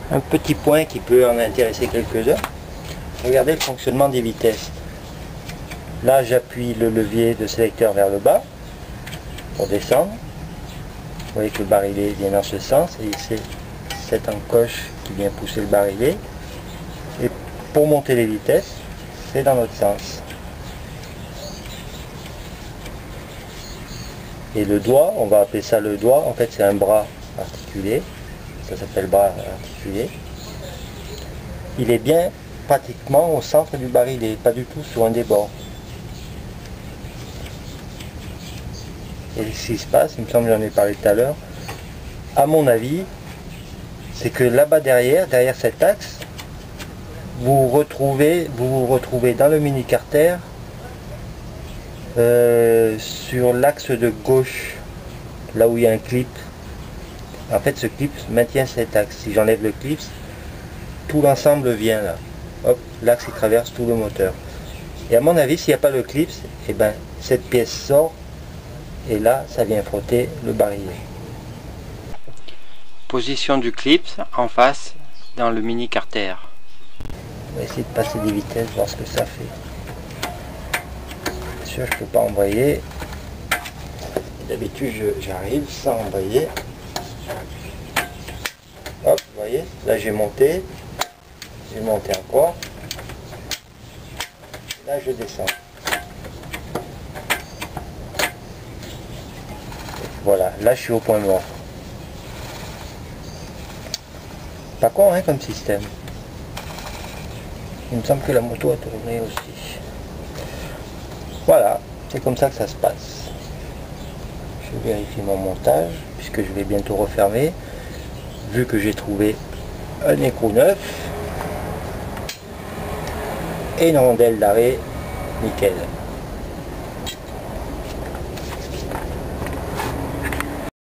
Un petit point qui peut en intéresser quelques-uns. Regardez le fonctionnement des vitesses. Là, j'appuie le levier de sélecteur vers le bas pour descendre. Vous voyez que le barillet vient dans ce sens et c'est cette encoche qui vient pousser le barillet. Et pour monter les vitesses, c'est dans l'autre sens. Et le doigt, on va appeler ça le doigt, en fait c'est un bras articulé, ça s'appelle bras articulé. Il est bien pratiquement au centre du barillet, pas du tout sur un des bords. Et ce qui se passe, il me semble que j'en ai parlé tout à l'heure, à mon avis, c'est que là-bas derrière cet axe, vous vous retrouvez dans le mini carter sur l'axe de gauche, là où il y a un clip. En fait, ce clip maintient cet axe. Si j'enlève le clip, tout l'ensemble vient là. Hop, l'axe il traverse tout le moteur. Et à mon avis, s'il n'y a pas le clip, et ben cette pièce sort et là, ça vient frotter le barillet. Position du clip en face dans le mini carter. On va essayer de passer des vitesses, voir ce que ça fait. Bien sûr, je ne peux pas embrayer. D'habitude, j'arrive sans embrayer. Hop, vous voyez, là j'ai monté encore. Là, je descends. Voilà, là je suis au point mort. Pas con hein, comme système. Il me semble que la moto a tourné aussi. Voilà, c'est comme ça que ça se passe. Je vérifie mon montage, puisque je vais bientôt refermer. Vu que j'ai trouvé un écrou neuf et une rondelle d'arrêt nickel.